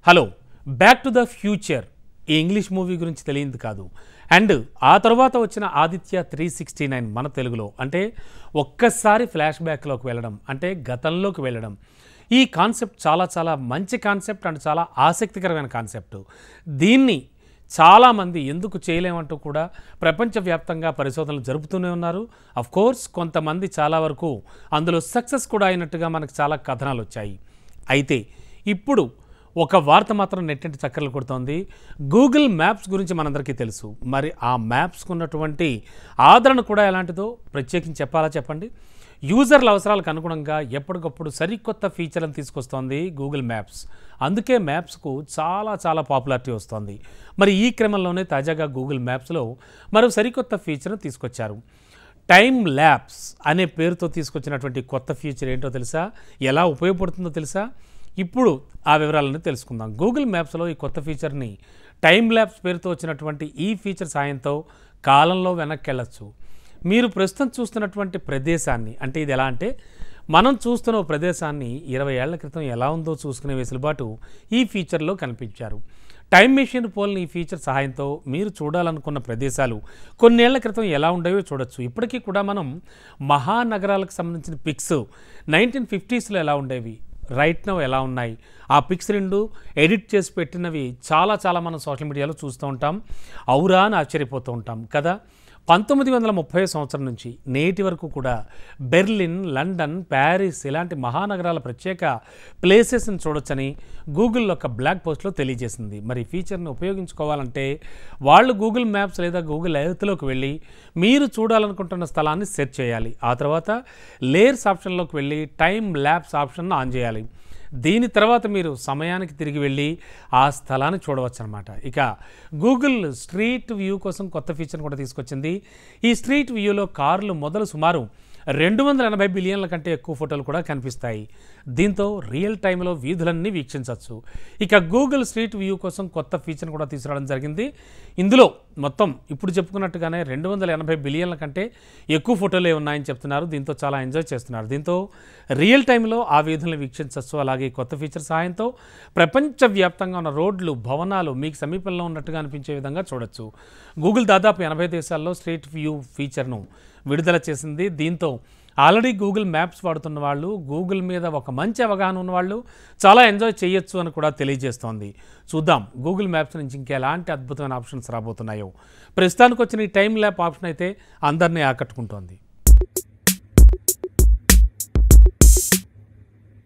Hello back to the future ఈ English movie గురించి తెలియదు కాదు. అండ్ ఆ తర్వాత వచ్చిన ఆదిత్య 369 మన తెలుగులో అంటే ఒక్కసారి ఫ్లాష్ బ్యాక్లోకి వెళ్ళడం అంటే గతంలోకి వెళ్ళడం. ఈ కాన్సెప్ట్ చాలా మంచి కాన్సెప్ట్ అండ్ చాలా ఆసక్తికరమైన కాన్సెప్ట్. దీన్ని చాలామంది ఎందుకు చేయలేమంటూ కూడా ప్రపంచవ్యాప్తంగా పరిశోధనలు జరుపుతూనే ఉన్నారు. అఫ్ కోర్స్ కొంతమంది చాలా వరకు అందులో సక్సెస్ కూడా అయినట్టుగా మనకు చాలా కథనాలు వచ్చాయి. అయితే ఇప్పుడు ఒక వార్త మాత్రం నెట్టింటి చక్కర్లు కొడుతోంది. గూగుల్ మ్యాప్స్ గురించి మనందరికీ తెలుసు. మరి ఆ మ్యాప్స్కు ఉన్నటువంటి ఆదరణ కూడా ఎలాంటిదో ప్రత్యేకించి చెప్పాలా చెప్పండి. యూజర్ల అవసరాలకు అనుగుణంగా ఎప్పటికప్పుడు సరికొత్త ఫీచర్లను తీసుకొస్తోంది గూగుల్ మ్యాప్స్. అందుకే మ్యాప్స్కు చాలా పాపులారిటీ వస్తోంది. మరి ఈ క్రమంలోనే తాజాగా గూగుల్ మ్యాప్స్లో మరో సరికొత్త ఫీచర్ను తీసుకొచ్చారు. టైమ్ ల్యాప్స్ అనే పేరుతో తీసుకొచ్చినటువంటి కొత్త ఫీచర్ ఏంటో తెలుసా? ఎలా ఉపయోగపడుతుందో తెలుసా? ఇప్పుడు ఆ వివరాలను తెలుసుకుందాం. గూగుల్ మ్యాప్స్లో ఈ కొత్త ఫీచర్ని టైమ్ ల్యాప్స్ పేరుతో వచ్చినటువంటి ఈ ఫీచర్ సాయంతో కాలంలో వెనక్కి వెళ్ళచ్చు. మీరు ప్రస్తుతం చూస్తున్నటువంటి ప్రదేశాన్ని అంటే ఇది ఎలా అంటే మనం చూస్తున్న ప్రదేశాన్ని 20 ఏళ్ల క్రితం ఎలా ఉందో చూసుకునే వెసులుబాటు ఈ ఫీచర్లో కనిపించారు. టైమ్ మెషిన్ పోలిన ఈ ఫీచర్ సహాయంతో మీరు చూడాలనుకున్న ప్రదేశాలు కొన్నేళ్ల క్రితం ఎలా ఉండేవో చూడొచ్చు. ఇప్పటికీ కూడా మనం మహానగరాలకు సంబంధించిన పిక్స్ 1950స్లో ఎలా ఉండేవి, రైట్ నౌ ఎలా ఉన్నాయి, ఆ పిక్స్ రెండు ఎడిట్ చేసి పెట్టినవి చాలా మనం సోషల్ మీడియాలో చూస్తూ ఉంటాం. ఔరా అని ఆశ్చర్యపోతూ ఉంటాం కదా. 1930 సంవత్సరం నుంచి నేటి వరకు కూడా బెర్లిన్, లండన్, ప్యారిస్ ఇలాంటి మహానగరాల ప్రత్యేక ప్లేసెస్ని చూడొచ్చని గూగుల్ ఒక బ్లాగ్ పోస్ట్లో తెలియజేసింది. మరి ఈ ఫీచర్ని ఉపయోగించుకోవాలంటే వాళ్ళు గూగుల్ మ్యాప్స్ లేదా గూగుల్ ఎర్త్లోకి వెళ్ళి మీరు చూడాలనుకుంటున్న స్థలాన్ని సెర్చ్ చేయాలి. ఆ తర్వాత లేయర్స్ ఆప్షన్లోకి వెళ్ళి టైమ్ ల్యాప్స్ ఆప్షన్ ఆన్ చేయాలి. దీని తర్వాత మీరు సమయానికి తిరిగి వెళ్ళి ఆ స్థలాన్ని చూడవచ్చు అనమాట. ఇక గూగుల్ స్ట్రీట్ వ్యూ కోసం కొత్త ఫీచర్ కూడా తీసుకొచ్చింది. ఈ స్ట్రీట్ వ్యూలో కార్లు మొదలు సుమారు 280 బిలియన్ల కంటే ఎక్కువ ఫోటోలు కూడా కనిపిస్తాయి. దీంతో రియల్ టైంలో వీధులన్నీ వీక్షించవచ్చు. ఇక గూగుల్ స్ట్రీట్ వ్యూ కోసం కొత్త ఫీచర్ కూడా తీసుకురావడం జరిగింది. ఇందులో మొత్తం ఇప్పుడు చెప్పుకున్నట్టుగానే 280 బిలియన్ల కంటే ఎక్కువ ఫోటోలే ఉన్నాయని చెప్తున్నారు. దీంతో చాలా ఎంజాయ్ చేస్తున్నారు. దీంతో రియల్ టైంలో ఆ వీధులను వీక్షించవచ్చు. అలాగే కొత్త ఫీచర్ సహాయంతో ప్రపంచవ్యాప్తంగా ఉన్న రోడ్లు, భవనాలు మీకు సమీపంలో ఉన్నట్టుగా అనిపించే విధంగా చూడొచ్చు. గూగుల్ దాదాపు 80 దేశాల్లో స్ట్రీట్ వ్యూ ఫీచర్ను విడుదల చేసింది. దీంతో ఆల్రెడీ గూగుల్ మ్యాప్స్ వాడుతున్న వాళ్ళు, గూగుల్ మీద ఒక మంచి అవగాహన ఉన్నవాళ్ళు చాలా ఎంజాయ్ చేయొచ్చు అని కూడా తెలియజేస్తోంది. చూద్దాం గూగుల్ మ్యాప్స్ నుంచి ఇంకెలాంటి అద్భుతమైన ఆప్షన్స్ రాబోతున్నాయో. ప్రస్తుతానికి వచ్చిన ఈ టైమ్ ల్యాప్ ఆప్షన్ అయితే అందరినీ ఆకట్టుకుంటోంది.